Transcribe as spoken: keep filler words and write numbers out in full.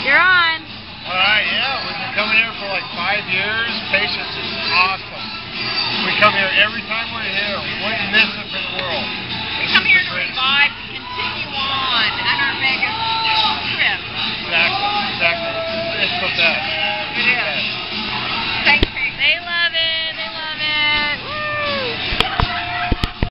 You're on. All right, yeah, we've been coming here for like five years. Patience is awesome. We come here every time